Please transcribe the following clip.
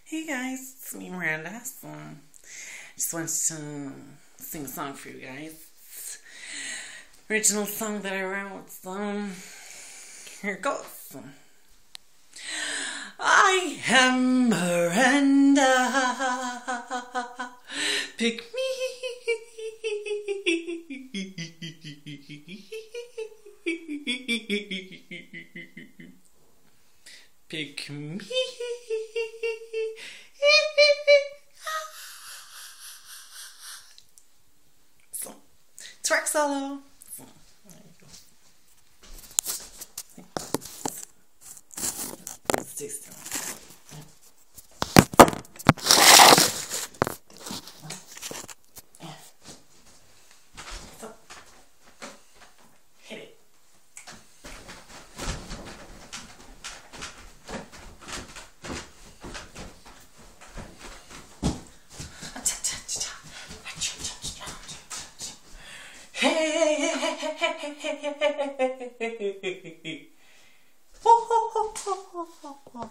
Hey guys, it's me Miranda. So just want to sing a song for you guys. Original song that I wrote. Here it goes. I am Miranda. Pick me. Pick me. So, twerk solo. So, there you go. Stay still. So, hit it. Hey,